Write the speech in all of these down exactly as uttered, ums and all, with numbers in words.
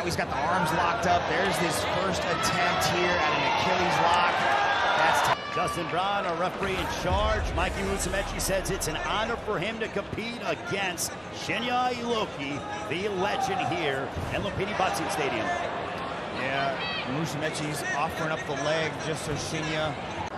Now he's got the arms locked up. There's his first attempt here at an Achilles lock. That's Justin Braun, our referee in charge. Mikey Musumeci says it's an honor for him to compete against Shinya Ioki, the legend here in Lumpini Boxing Stadium. Yeah, Musumeci's offering up the leg just so Shinya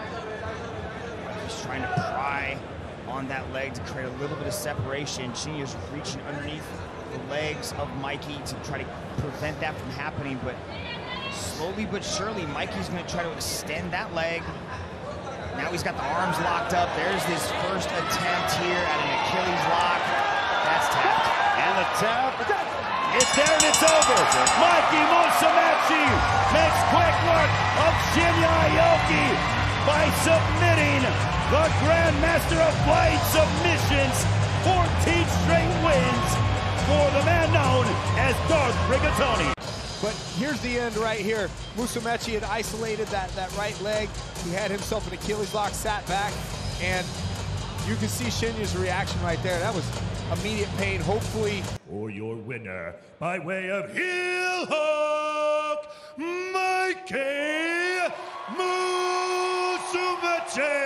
is trying to pry on that leg to create a little bit of separation. Shinya's reaching underneath the legs of Mikey to try to prevent that from happening, but slowly but surely, Mikey's going to try to extend that leg. Now he's got the arms locked up. There's his first attempt here at an Achilles lock. That's tapped. And the tap, it's there and it's over. Mikey Musumeci makes quick work of Shinya Ioki by submitting the Grandmaster of Blade Submissions. fourteen straight wins for the man known as Darth Rigatoni. But here's the end right here. Musumeci had isolated that, that right leg. He had himself an Achilles lock, sat back, and you can see Shinya's reaction right there. That was immediate pain, hopefully. For your winner, by way of heel hook, Mikey Musumeci.